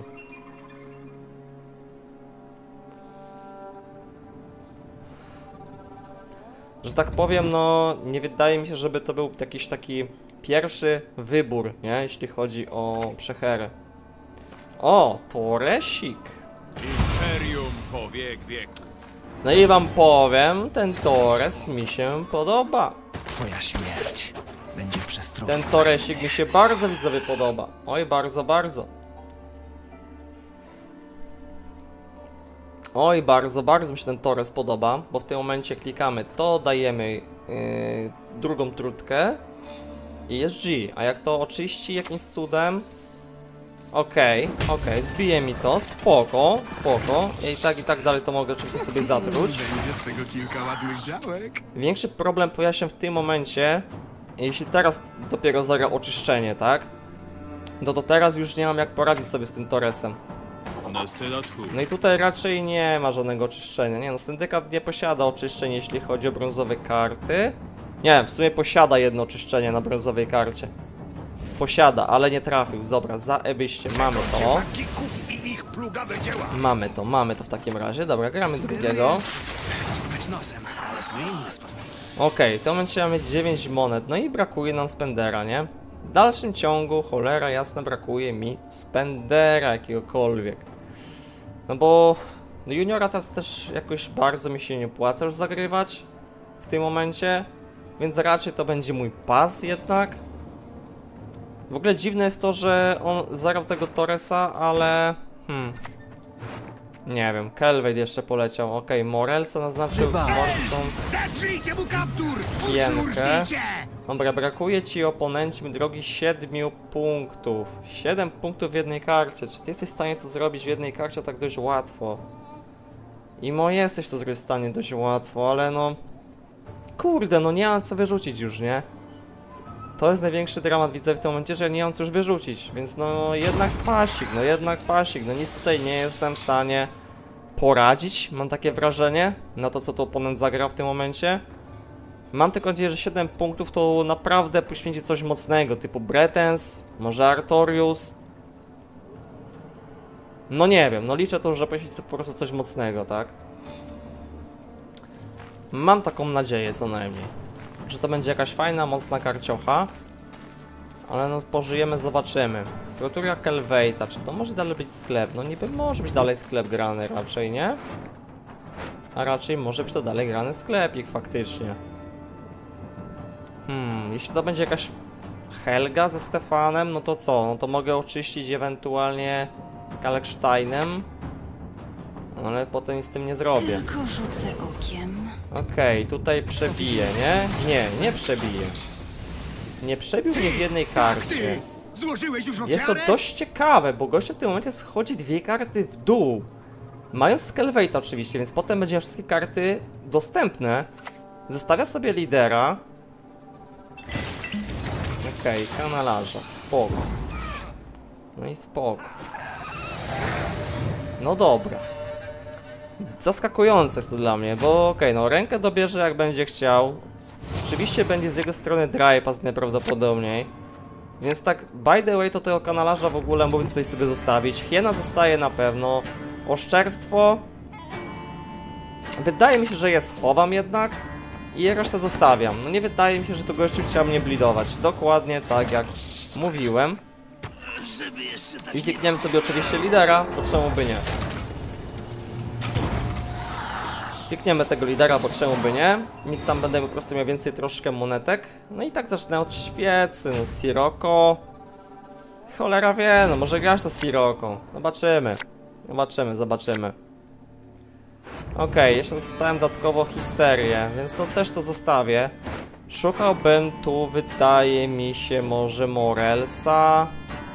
Że tak powiem, no nie wydaje mi się, żeby to był jakiś taki pierwszy wybór, nie? Jeśli chodzi o przechery. O, Toresik. Imperium po wiek wieku. No i wam powiem, ten Torres mi się podoba. Twoja śmierć będzie przestrogą. Ten Toresik mi się bardzo widzowie podoba. Oj, bardzo, bardzo. Oj, bardzo, bardzo mi się ten Torres podoba, bo w tym momencie klikamy to, dajemy yy, drugą trutkę i jest G. A jak to oczyści jakimś cudem... Okej, okay, okej, okay, zbije mi to, spoko, spoko. I tak i tak dalej to mogę oczywiście sobie zatruć. Będzie z tego kilka ładnych działek. Większy problem pojawia się w tym momencie, jeśli teraz dopiero zagra oczyszczenie, tak? No to teraz już nie mam jak poradzić sobie z tym Torresem. No i tutaj raczej nie ma żadnego oczyszczenia. Nie no, syndykat nie posiada oczyszczeń, jeśli chodzi o brązowe karty. Nie, w sumie posiada jedno oczyszczenie na brązowej karcie. Posiada, ale nie trafił. Dobra, zaebyście. Mamy to. Mamy to, mamy to w takim razie. Dobra, gramy drugiego. Okej, okay, w tym momencie mamy dziewięć monet. No i brakuje nam spendera, nie? W dalszym ciągu, cholera jasna, brakuje mi spendera jakiegokolwiek. No bo juniora teraz też jakoś bardzo mi się nie opłaca już zagrywać w tym momencie. Więc raczej to będzie mój pas jednak. W ogóle dziwne jest to, że on zagrał tego Torresa, ale... Hmm... Nie wiem, Kelvade jeszcze poleciał. Okej, okay, Morelsa naznaczył morską hienkę. Dobra, brakuje ci oponenci, mój drogi, siedmiu punktów. siedem punktów w jednej karcie. Czy ty jesteś w stanie to zrobić w jednej karcie tak dość łatwo? Imo jesteś to zrobić w stanie dość łatwo, ale no... Kurde, no nie mam co wyrzucić już, nie? To jest największy dramat, widzę w tym momencie, że nie mam co już wyrzucić, więc no jednak pasik, no jednak pasik, no nic tutaj nie jestem w stanie poradzić, mam takie wrażenie, na to co tu oponent zagrał w tym momencie. Mam tylko nadzieję, że siedem punktów to naprawdę poświęci coś mocnego, typu Bretens, może Artorius. No nie wiem, no liczę to, że poświęci po prostu coś mocnego, tak? Mam taką nadzieję co najmniej. Że to będzie jakaś fajna, mocna karciocha. Ale no pożyjemy, zobaczymy. Struktura Kelvade'a, czy to może dalej być sklep? No niby może być dalej sklep grany raczej, nie? A raczej może być to dalej grany sklepik faktycznie. Hmm, jeśli to będzie jakaś Helga ze Stefanem, no to co? No to mogę oczyścić ewentualnie Kalksteinem. Ale potem z tym nie zrobię. Tylko rzucę okiem. Okej, okay, tutaj przebije, nie? Nie, nie przebije. Nie przebił mnie w jednej karcie. Jest to dość ciekawe, bo gościa w tym momencie schodzi dwie karty w dół. Mając Kelvade'a oczywiście, więc potem będzie wszystkie karty dostępne. Zostawia sobie lidera. Okej, okay, kanalarza, spoko. No i spoko. No dobra. Zaskakujące jest to dla mnie, bo okej, okay, no rękę dobierze jak będzie chciał. Oczywiście będzie z jego strony dry pass najprawdopodobniej. Więc tak, by the way, to tego kanalarza w ogóle mógłbym tutaj sobie zostawić. Hiena zostaje na pewno. Oszczerstwo... Wydaje mi się, że je schowam jednak. I resztę zostawiam. No nie wydaje mi się, że to gościu chciał mnie blidować. Dokładnie tak jak mówiłem. I klikniemy sobie oczywiście lidera, bo czemu by nie. Klikniemy tego lidera, bo czemu by nie. Nikt tam będę po prostu miał więcej troszkę monetek. No i tak zacznę od świecy, no Sirocco. Cholera wie, no może grasz to Sirocco. Zobaczymy. Zobaczymy, zobaczymy. Okej, okay, jeszcze dostałem dodatkowo histerię, więc to też to zostawię. Szukałbym tu, wydaje mi się, może Morelsa.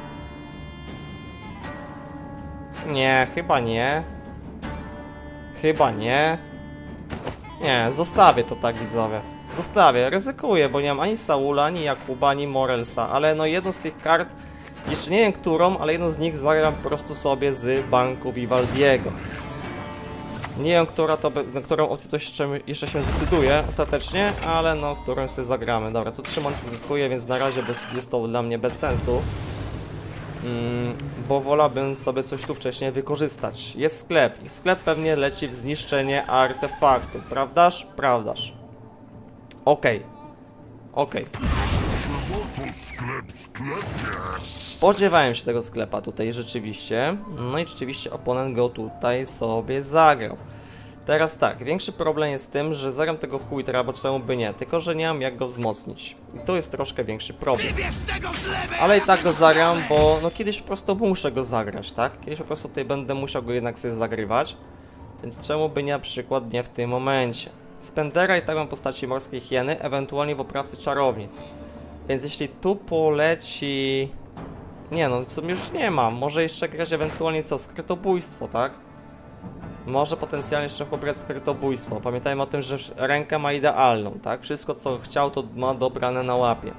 Nie, chyba nie. Chyba nie. Nie, zostawię to tak, widzowie. Zostawię, ryzykuję, bo nie mam ani Saula, ani Jakuba, ani Morelsa, ale no jedną z tych kart, jeszcze nie wiem którą, ale jedną z nich zagram po prostu sobie z banku Vivaldiego. Nie wiem, która to, na którą opcję to jeszcze, jeszcze się zdecyduje ostatecznie, ale no, którą sobie zagramy. Dobra, tu trzy monety zyskuję, więc na razie bez, jest to dla mnie bez sensu. Mm, bo wolałbym sobie coś tu wcześniej wykorzystać. Jest sklep i sklep pewnie leci w zniszczenie artefaktu. Prawdaż? Prawdaż. Okej. Okay. Okej. Okay. Spodziewałem się tego sklepa tutaj rzeczywiście. No i rzeczywiście oponent go tutaj sobie zagrał. Teraz tak, większy problem jest z tym, że zagram tego Huitra, bo czemu by nie, tylko że nie mam jak go wzmocnić. I to jest troszkę większy problem. Ale i tak go zagram, bo no kiedyś po prostu muszę go zagrać, tak? Kiedyś po prostu tutaj będę musiał go jednak sobie zagrywać. Więc czemu by nie na przykład nie w tym momencie. Spendera i tak mam postaci morskiej hieny, ewentualnie w oprawcy czarownic. Więc jeśli tu poleci... Nie no, co już nie mam. Może jeszcze grać ewentualnie co? Skrytobójstwo, tak? Może potencjalnie jeszcze pobrać skrytobójstwo. Pamiętajmy o tym, że rękę ma idealną, tak? Wszystko co chciał to ma dobrane na łapie.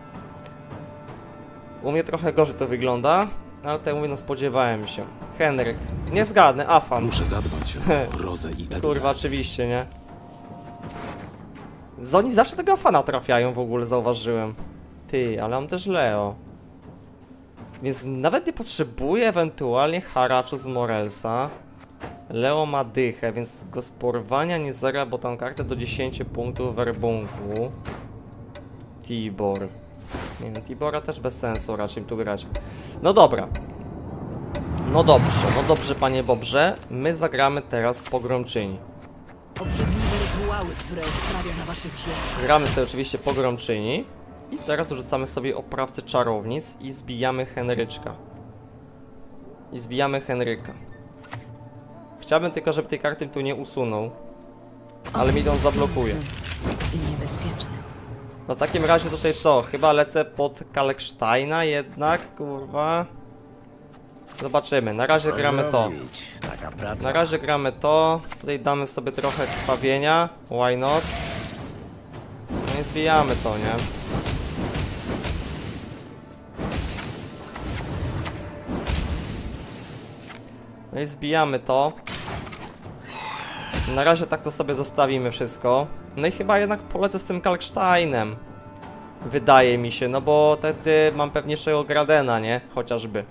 U mnie trochę gorzej to wygląda, ale tutaj mówię, no spodziewałem się. Henryk. Nie zgadnę, Afan. Muszę zadbać o Rozę i Edward. Kurwa, oczywiście, nie? Z oni zawsze tego Afana trafiają w ogóle, zauważyłem. Ty, ale mam też Leo. Więc nawet nie potrzebuję ewentualnie haraczu z Morelsa. Leo ma dychę, więc go z porwania nie zagra, bo tam kartę do dziesięciu punktów werbunku. Tibor. Nie no, Tibora też bez sensu raczej tu grać. No dobra. No dobrze, no dobrze panie Bobrze. My zagramy teraz Pogromczyni. Obrzydliwe rytuały, które odprawia na waszych ziemiach. Gramy sobie oczywiście Pogromczyni. I teraz dorzucamy sobie oprawcę czarownic i zbijamy Henryczka. I zbijamy Henryka. Chciałbym tylko, żeby tej karty tu nie usunął. Ale mi to zablokuje. I niebezpieczny. No w takim razie tutaj co? Chyba lecę pod Kalksteina jednak, kurwa. Zobaczymy. Na razie gramy to. Taka praca. Na razie gramy to. Tutaj damy sobie trochę krwawienia. Why not? No i zbijamy to, nie? No i zbijamy to. Na razie tak to sobie zostawimy wszystko. No i chyba jednak polecę z tym Kalksteinem. Wydaje mi się, no bo wtedy mam pewniejszego Gradena, nie? Chociażby.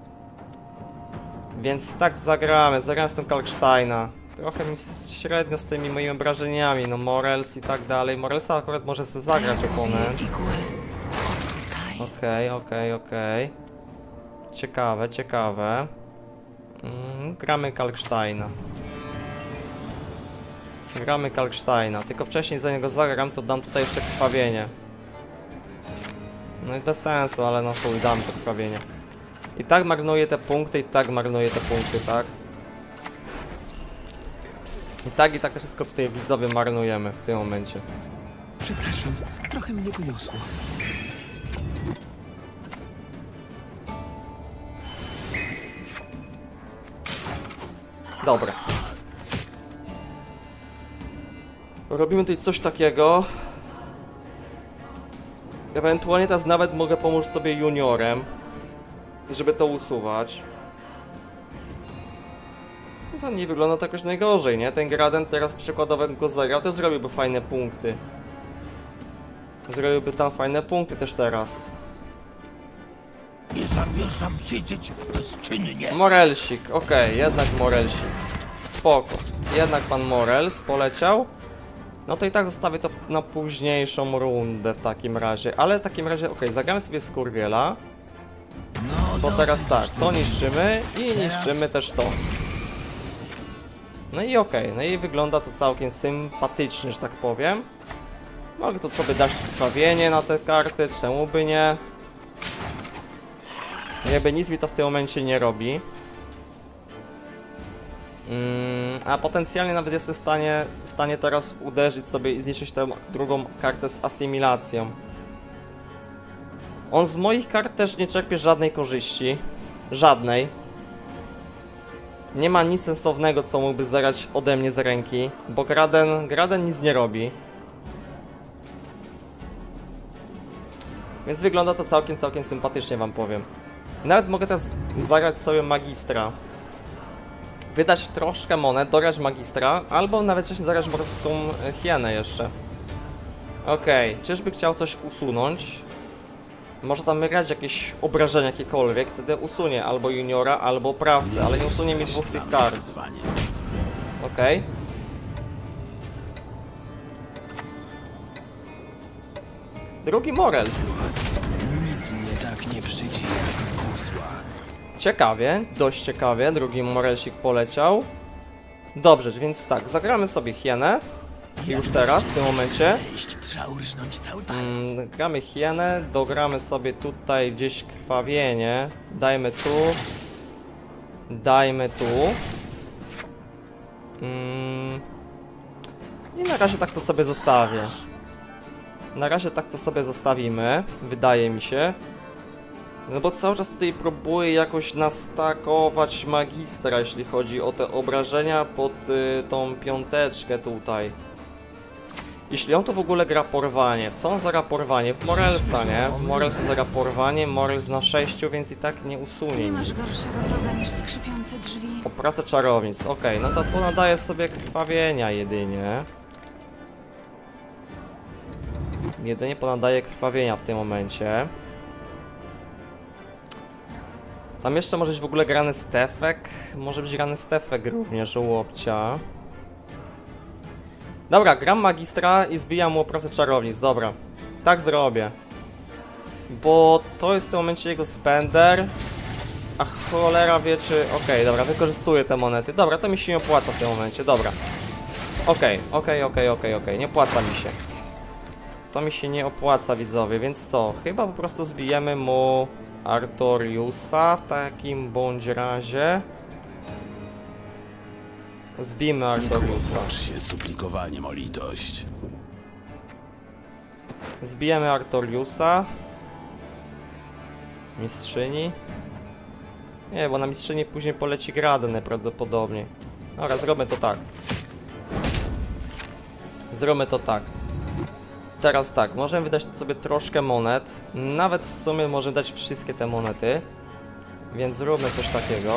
Więc tak zagramy, zagramy z tym Kalksteina. Trochę mi średnio z tymi moimi obrażeniami, no Morels i tak dalej. Morelsa akurat może sobie zagrać oponent. Okej, okej, okej. Ciekawe, ciekawe. Mm, gramy Kalksteina. Gramy Kalksteina, tylko wcześniej za niego zagram, to dam tutaj jeszcze krwawienie. No i bez sensu, ale no chuj, dam to krwawienie. I tak marnuję te punkty, i tak marnuję te punkty, tak? I tak, i tak wszystko tutaj widzowie marnujemy w tym momencie. Przepraszam, trochę mnie poniosło. Dobra. Robimy tutaj coś takiego. Ewentualnie teraz nawet mogę pomóc sobie juniorem, żeby to usuwać. To nie wygląda tak jakoś najgorzej, nie? Ten Graden teraz przykładowo go zagrał, to zrobiłby fajne punkty. Zrobiłby tam fajne punkty też teraz. Nie zamierzam siedzieć bezczynnie. Morelsik, okej, okay, jednak Morelsik. Spoko. Jednak pan Morels poleciał. No to i tak zostawię to na późniejszą rundę w takim razie. Ale w takim razie, okej, okay, zagramy sobie Skurwiela. No, Bo teraz tak, to niszczymy i niszczymy też to. No i okej, okay, no i wygląda to całkiem sympatycznie, że tak powiem. Mogę tu sobie dać krwawienie na te karty, czemu by nie? Jakby nic mi to w tym momencie nie robi. Mm, a potencjalnie nawet jestem w stanie, w stanie teraz uderzyć sobie i zniszczyć tę drugą kartę z asymilacją. On z moich kart też nie czerpie żadnej korzyści. Żadnej. Nie ma nic sensownego, co mógłby zagrać ode mnie z ręki, bo Graden, Graden nic nie robi. Więc wygląda to całkiem, całkiem sympatycznie, wam powiem. Nawet mogę teraz zagrać sobie magistra. Wydać troszkę monet, dograć magistra, albo nawet wcześniej zagrać morską hienę jeszcze. Okej, okay. Czyżby chciał coś usunąć? Może tam grać jakieś obrażenia jakiekolwiek, wtedy usunie albo juniora, albo oprawcę, ale nie usunie mi dwóch tych kart. Okej. Okay. Drugi Morels. Nic mnie tak nie przydzi jak gusła. Ciekawie, dość ciekawie, drugi Morelsik poleciał. Dobrze, więc tak, zagramy sobie hienę. Już teraz, w tym momencie. Trzeba urżnąć cały palec. Mm, gramy hienę, dogramy sobie tutaj gdzieś krwawienie. Dajmy tu. Dajmy tu. Mm. I na razie tak to sobie zostawię. Na razie tak to sobie zostawimy, wydaje mi się. No bo cały czas tutaj próbuję jakoś nastakować magistra, jeśli chodzi o te obrażenia pod y, tą piąteczkę tutaj. Jeśli on to w ogóle gra porwanie, w co on zagra porwanie? W Morelsa, nie? W Morelsa zagra porwanie, Morels na sześciu, więc i tak nie usunie Nie masz nic. gorszego wroga niż skrzypiące drzwi. Oprawca czarownic, okej, okay, no to tu nadaje sobie krwawienia jedynie. Jedynie ponadaje krwawienia w tym momencie. Tam jeszcze może być w ogóle grany Stefek. Może być grany Stefek również u łokcia. Dobra, gram magistra i zbijam mu oprawcę czarownic, dobra. Tak zrobię. Bo to jest w tym momencie jego spender. A cholera wie czy... Okej, okay, dobra, wykorzystuję te monety. Dobra, to mi się nie opłaca w tym momencie, dobra. Okej, okay, okej, okay, okej, okay, okej, okej, nie opłaca mi się. To mi się nie opłaca, widzowie, więc co? Chyba po prostu zbijemy mu Artoriusa w takim bądź razie. Zbijmy Artoriusa. Płacz się suplikowaniem o litość. Zbijemy Artoriusa. Mistrzyni. Nie, bo na mistrzyni później poleci Graden najprawdopodobniej. Dobra, zróbmy to tak. Zróbmy to tak. Teraz tak, możemy wydać sobie troszkę monet. Nawet w sumie możemy dać wszystkie te monety. Więc zróbmy coś takiego.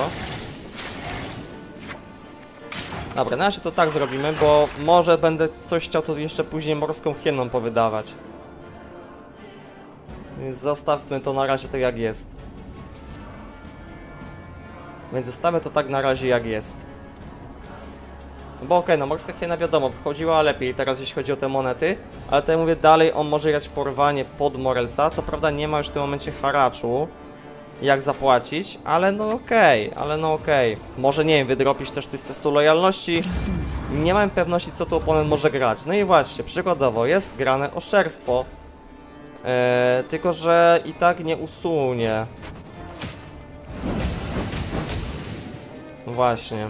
Dobra, na razie to tak zrobimy, bo może będę coś chciał tu jeszcze później morską hieną powydawać. Więc zostawmy to na razie tak jak jest. Więc zostawmy to tak na razie jak jest. No bo okej, okay, no morska hiena wiadomo, wchodziła lepiej teraz jeśli chodzi o te monety. Ale tutaj mówię, dalej on może grać porwanie pod Morelsa. Co prawda nie ma już w tym momencie haraczu jak zapłacić, ale no okej, okay, ale no okej. Okay. Może nie wiem, wydropić też coś z testu lojalności. Nie mam pewności co tu oponent może grać. No i właśnie, przykładowo jest grane oszczerstwo. Eee, tylko, że i tak nie usunie. Właśnie.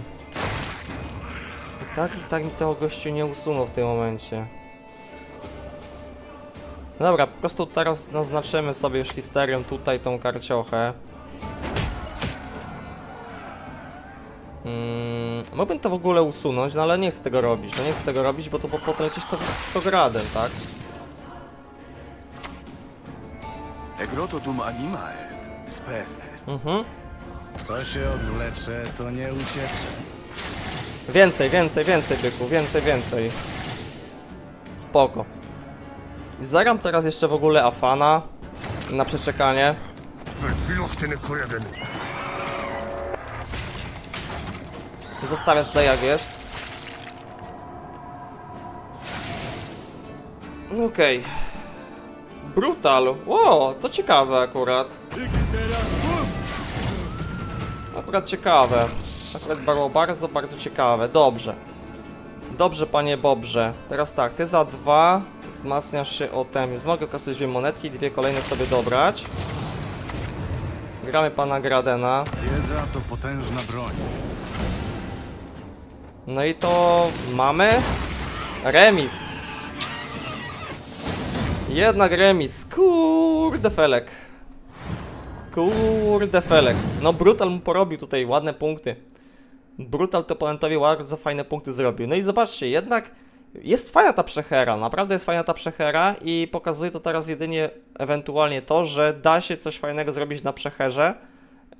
I tak, i tak mi tego gościu nie usunął w tym momencie. Dobra, po prostu teraz naznaczymy sobie już histerią tutaj tą karciochę. Hmm, mógłbym to w ogóle usunąć, no ale nie chcę tego robić. No nie chcę tego robić, bo to po polecieć to, to gradem, tak? Egrototum anima est spes est. Mhm. Co się odwlecze, to nie uciecze. Więcej, więcej, więcej byku, więcej, więcej. Spoko. Zagram teraz jeszcze w ogóle Afana na przeczekanie. Zostawiam tutaj jak jest. Okej. Okay. Brutal. Ło, to ciekawe akurat. Akurat ciekawe. Akurat było bardzo, bardzo ciekawe. Dobrze. Dobrze, panie Bobrze. Teraz tak, ty za dwa wzmacniasz się o tem. Więc mogę kasać dwie monetki i dwie kolejne sobie dobrać. Gramy pana Gradena. Wiedza to potężna broń. No i to mamy remis. Jednak remis. Kurde felek. Kurde felek. No Brutal mu porobił tutaj ładne punkty. Brutal to oponentowi bardzo fajne punkty zrobił. No i zobaczcie, jednak Jest fajna ta przechera, naprawdę jest fajna ta przechera i pokazuje to teraz jedynie ewentualnie to, że da się coś fajnego zrobić na przecherze yy,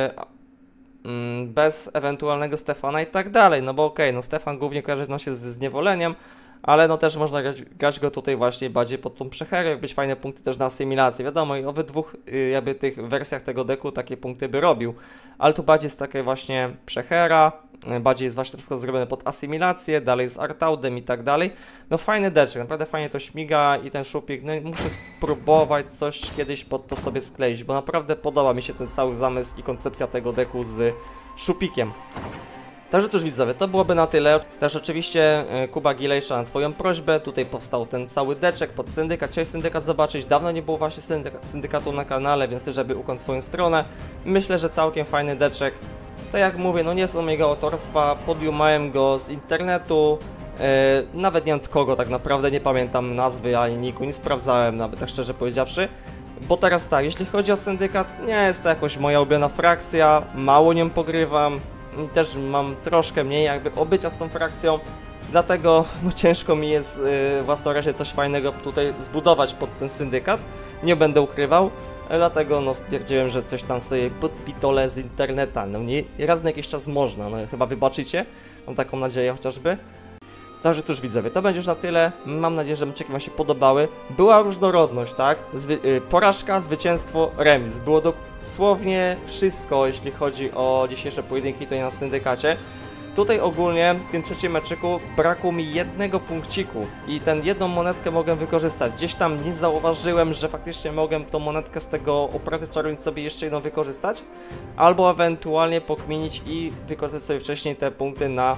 bez ewentualnego Stefana i tak dalej, no bo okej, okay, no Stefan głównie kojarzy nam się z zniewoleniem, ale no też można grać, grać go tutaj właśnie bardziej pod tą przecherę, być fajne punkty też na asymilację, wiadomo i o dwóch yy, jakby tych wersjach tego deku takie punkty by robił, ale tu bardziej jest takie właśnie przechera, bardziej jest właśnie wszystko zrobione pod asymilację, dalej z artaudem i tak dalej. No fajny deczek, naprawdę fajnie to śmiga i ten szupik, no i muszę spróbować coś kiedyś pod to sobie skleić, bo naprawdę podoba mi się ten cały zamysł i koncepcja tego deku z szupikiem. Także cóż widzowie, to byłoby na tyle. Też oczywiście Kuba Gilejsza na twoją prośbę, tutaj powstał ten cały deczek pod syndykat. Chciałeś syndykat zobaczyć, dawno nie było właśnie syndyka syndykatu na kanale, więc też żeby ukął twoją stronę. Myślę, że całkiem fajny deczek. Tak jak mówię, no nie są mojego autorstwa, podjumałem go z internetu, yy, nawet nie wiem od kogo tak naprawdę, nie pamiętam nazwy ani niku, nie sprawdzałem nawet, tak szczerze powiedziawszy. Bo teraz tak, jeśli chodzi o syndykat, nie jest to jakoś moja ulubiona frakcja, mało nią pogrywam i też mam troszkę mniej jakby obycia z tą frakcją, dlatego no ciężko mi jest yy, własnoręcznie coś fajnego tutaj zbudować pod ten syndykat, nie będę ukrywał. Dlatego no stwierdziłem, że coś tam sobie podpitolę z interneta, no nie, raz na jakiś czas można, no chyba wybaczycie, mam taką nadzieję chociażby. Także cóż widzowie, to będzie już na tyle, mam nadzieję, że meczeki wam się podobały. Była różnorodność, tak? Zwy yy, porażka, zwycięstwo, remis, było dosłownie wszystko, jeśli chodzi o dzisiejsze pojedynki tutaj na syndykacie. Tutaj ogólnie w tym trzecim meczyku brakło mi jednego punkciku i tę jedną monetkę mogłem wykorzystać. Gdzieś tam nie zauważyłem, że faktycznie mogłem tą monetkę z tego operacji czarownic sobie jeszcze jedną wykorzystać, albo ewentualnie pokminić i wykorzystać sobie wcześniej te punkty na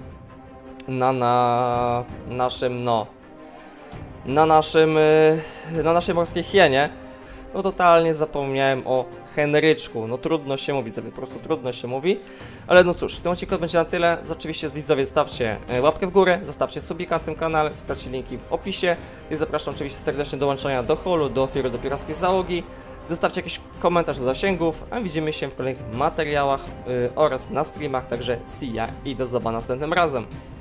na, na naszym no na naszym na naszej morskiej hienie. No totalnie zapomniałem o Henryczku, no trudno się mówi, sobie po prostu trudno się mówi, ale no cóż, w tym odcinku będzie na tyle. Oczywiście z widzowie stawcie łapkę w górę, zostawcie subika na tym kanale, sprawdźcie linki w opisie i zapraszam oczywiście serdecznie do dołączenia do holu, do ofiary do pirackiej załogi, zostawcie jakiś komentarz do zasięgów, a widzimy się w kolejnych materiałach yy, oraz na streamach, także see ya i do zobaczenia następnym razem.